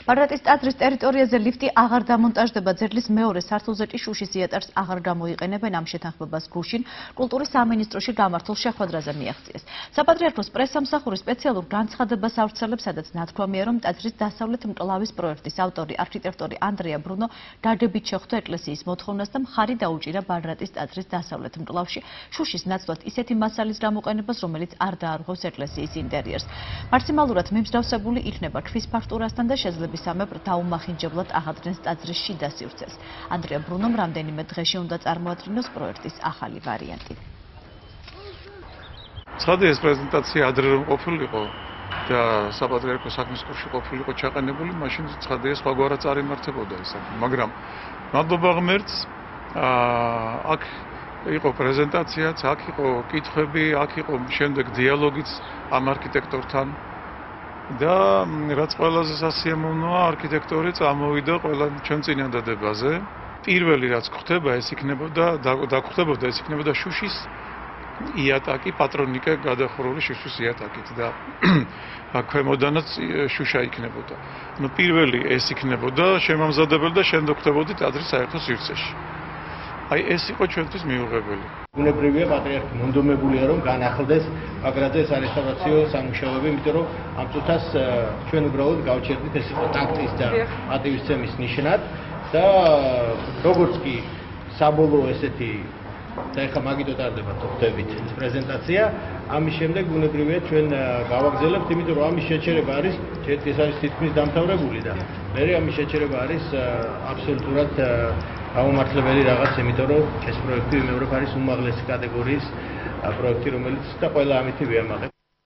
ბარატის ტაძრის ტერიტორიაზე ლიფტი აღარ დამონტაჟდება. ძეგლის მეორე სართულზე კი შუშის იატაკს აღარ გამოიყენებენ. ამ შეთანხმებას გუშინ კულტურის სამინისტროში გამართულ შეხვედრაზე მიაღწიეს. საპატრიარქოს პრესსამსახური სპეციალურ განცხადებას ავრცელებს, სადაც ნათქვამია, რომ ტაძრის დასავლეთ მკლავის პროექტის ავტორი არქიტექტორი ანდრია ბრუნო დადებით შეხვდა ეკლესიის მოთხოვნას და მხარი დაუჭირა ბარატის ტაძრის დასავლეთ მკლავში შუშის ნაცვლად ისეთი მასალის გამოყენებას, რომელიც არ დაარღვევს ეკლესიის ინტერიერს. მაქსიმალურად მიმსჯავრებული იქნება ქვის ფაქტურასთან და შესაძლებისამებრ დაუმახინჯებლად აღადგენს ტაძრის შიდა სივრცეს. ანდრია ბრუნომ რამდენიმე დღეში უნდა წარმოადგინოს პროექტის ახალი ვარიანტი. ცხადია, ეს პრეზენტაცია ადრე რომ ყოფილიყო და საპატრიარქო საქმის კურსში ყოფილიყო ჩაყენებული, მაშინ ცხადია სხვაგვარად წარიმართებოდა ეს. მაგრამ მადლობა ღმერთს, აქ იყო პრეზენტაციაც, აქ იყო კითხვები, აქ იყო შემდეგ დიალოგიც ამ არქიტექტორთან და რაც ყველაზე სასიამოვნოა, არქიტექტორი წამოვიდა ყველა ჩვენ წინადადებაზე. პირველი რაც ხდება, ეს იქნებოდა შუშის იატაკი, პატრონიკე გადახურული შუშის იატაკით და ქვემოდანაც შუშა იქნებოდა. პირველი ეს იქნებოდა შემამზადებელი და შემდეგ ხდებოდა ტაძრის საერთო სივრცეში. აი ეს იყო ჩვენთვის მიუღებელი. ბუნებრივია პატრიარქი მონდომებულია რომ განახლდეს პაგრაძეს არესტავრაციო სამუშაოები, იმიტომ რომ ამ წუთას ჩვენ უბრალოდ გავჩერდით ეს იყო ტაქტის და პატივისცემის ნიშნად და როგორც კი საბოლოო ესეთი და ეხლა მაგითო ტარდება თვით პრეზენტაცია, ამის შემდეგ ბუნებრივია ჩვენ გავაგზავნებთ, იმიტომ რომ ამის შეჩერება არის ეს არის თითქმის დამთავრებული და მე ამის შეჩერება არის აბსოლუტურად გამომართლებელი რაღაც, იმიტომ რომ ეს პროექტი მეორე არის უმაღლესი კატეგორიის პროექტი, რომელიც და ყველა ამითი ვიამაყებ.